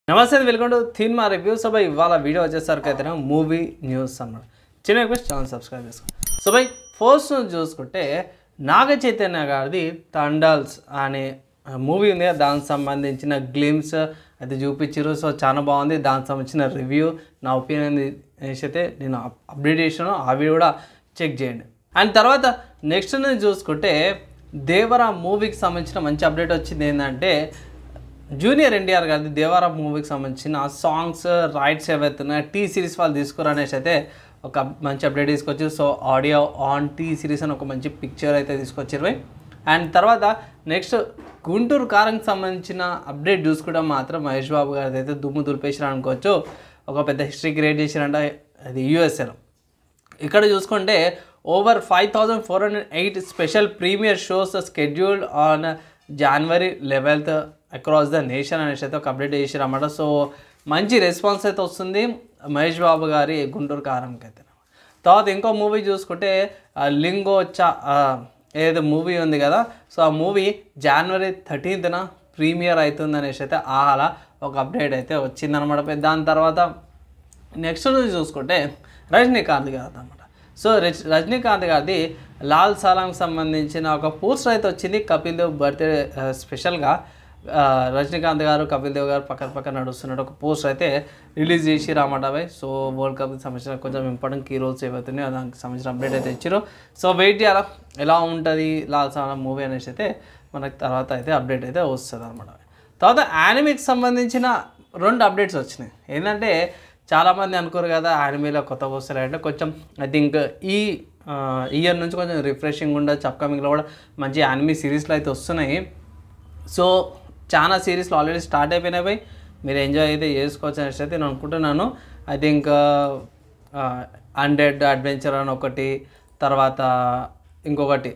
నమస్తే welcome to cinema review. So by ఇవాళ video వచ్చేసరికి అయితే మూవీ న్యూస్ అన్నమాట. చిన్న రిక్వెస్ట్ ఛానల్ సబ్స్క్రైబ్ చేసుకోండి. సో బై ఫస్ట్ చూసుకుంటే నాగ చైతన్య గారిది తండాల్స్ అనే మూవీ ఉంది, దానికి సంబంధించిన గ్లిమ్స్ అయితే చూపించారు. సో చాలా బాగుంది, దానికి సంబంధించిన రివ్యూ నా ఒపీనియన్ అయితే నేను అప్డేట్ చేసాను, ఆ వీడియో కూడా చెక్ చేయండి. అండ్ తర్వాత నెక్స్ట్ నుంచి చూసుకుంటే దేవరా మూవీకి సంబంధించిన మంచి అప్డేట్ వచ్చింది. ఏంటంటే జూనియర్ ఎన్టీఆర్ గారిది దేవరా మూవీకి సంబంధించిన సాంగ్స్ రైట్స్ ఏవైతున్నాయి టీ సిరీస్ వాళ్ళు తీసుకురు అనేసి అయితే ఒక మంచి అప్డేట్ తీసుకొచ్చి. So audio on T Series అని ఒక మంచి పిక్చర్ అయితే తీసుకొచ్చారు. అండ్ తర్వాత నెక్స్ట్ గుంటూరు కారంకి సంబంధించిన అప్డేట్ చూసుకుంటే మాత్రం మహేష్ బాబు గారిది అయితే దుమ్ము దులిపేసారు అనుకోవచ్చు. ఒక పెద్ద హిస్టరీ క్రియేట్ చేశారంట అది యూఎస్ఏలో. ఇక్కడ చూసుకుంటే over 5408 special premiere shows scheduled on January 11th across the nation అనేసి అయితే ఒక అప్డేట్ చేసారు అన్నమాట. సో మంచి రెస్పాన్స్ అయితే వస్తుంది మహేష్ బాబు గారి గుంటూరు కారంకి అయితే. తర్వాత ఇంకో మూవీ చూసుకుంటే లింగోచ్చా ఏదో మూవీ ఉంది కదా, సో ఆ మూవీ January 13th ప్రీమియర్ అవుతుంది అనేసి అయితే అలా ఒక అప్డేట్ అయితే వచ్చిందనమాట. దాని తర్వాత నెక్స్ట్ చూసుకుంటే రజనీకాంత్ గారు అనమాట. సో రజనీకాంత్ గారిది లాల్ సలాంకి సంబంధించిన ఒక పోస్టర్ అయితే వచ్చింది. కపిల్ దేవ్ బర్త్డే స్పెషల్గా రజనీకాంత్ గారు కపిల్ దేవ్ గారు పక్కన నడుస్తున్నట్టు ఒక పోస్టర్ అయితే రిలీజ్ చేసి రామటాబాయ్. సో వరల్డ్ కప్కి సంబంధించిన కొంచెం ఇంపార్టెంట్ కీ రోల్స్ ఏవైతున్నాయో దానికి సంబంధించిన అప్డేట్ అయితే ఇచ్చారు. సో వెయిట్ చేయాలా ఎలా ఉంటుంది లాల్ సలాం మూవీ అనేసి అయితే మనకి తర్వాత అయితే అప్డేట్ అయితే వస్తుంది అనమాట. తర్వాత యానిమేకి సంబంధించిన 2 అప్డేట్స్ వచ్చినాయి. ఏంటంటే చాలామంది అనుకోరు కదా యానిమేలో కొత్తగా వస్తారంటే, కొంచెం ఐ థింక్ ఈ ఇయర్ నుంచి కొంచెం రిఫ్రెషింగ్ ఉండొచ్చు. అప్కమింగ్లో కూడా మంచి యానిమీ సిరీస్లు అయితే వస్తున్నాయి. సో చాలా సిరీస్లు ఆల్రెడీ స్టార్ట్ అయిపోయినాయి, మీరు ఎంజాయ్ అయితే చేసుకోవచ్చు అనేసి అయితే నేను అనుకుంటున్నాను. ఐ థింక్ అన్డెడ్ అడ్వెంచర్ అని ఒకటి, తర్వాత ఇంకొకటి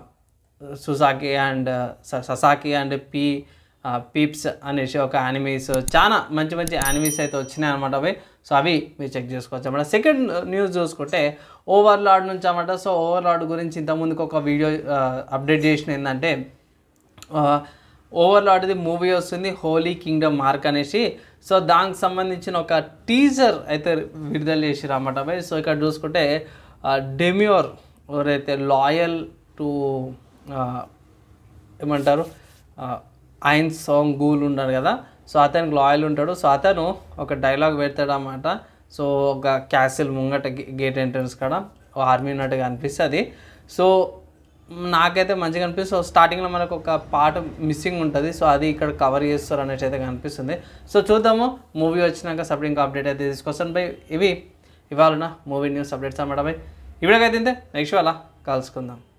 Sasaki and Sasaki and Peeps అనేసి ఒక యానిమీస్, చాలా మంచి మంచి యానిమీస్ అయితే వచ్చినాయి అనమాట అవి. సో అవి మీరు చెక్ చేసుకోవచ్చు అన్నమాట. సెకండ్ న్యూస్ చూసుకుంటే ఓవర్లార్డ్ నుంచి అన్నమాట. సో ఓవర్లార్డ్ గురించి ఇంతకుముందుకు ఒక వీడియో అప్డేట్ చేసిన ఏంటంటే ఓవర్లార్డ్ది మూవీ వస్తుంది హోలీ కింగ్డమ్ మార్క్ అనేసి. సో దానికి సంబంధించిన ఒక టీజర్ అయితే విడుదల చేసిరు అన్నమాట అవి. సో ఇక్కడ చూసుకుంటే డెమ్యూర్ ఎవరైతే లాయల్ టు ఏమంటారు ఐన్ సాంగ్ గూల్ ఉంటాడు కదా, సో అతనికి లాయల్ ఉంటాడు. సో అతను ఒక డైలాగ్ పెడతాడు అన్నమాట. సో ఒక క్యాసిల్ ముంగట గేట్ ఎంట్రన్స్ కాడ ఆర్మీ ఉన్నట్టుగా అనిపిస్తుంది. సో నాకైతే మంచిగా అనిపిస్తుంది. సో స్టార్టింగ్లో మనకు ఒక పార్ట్ మిస్సింగ్ ఉంటుంది, సో అది ఇక్కడ కవర్ చేస్తారు అనేసి అయితే కనిపిస్తుంది. సో చూద్దాము మూవీ వచ్చినాక సపరేట్ ఇంకా అప్డేట్ అయితే తీసుకొస్తాను బై. ఇవి ఇవాళ మూవీ న్యూస్ అప్డేట్స్ అన్నమాట బై. ఇవిడకైతే నెక్స్ట్ అలా కలుసుకుందాం.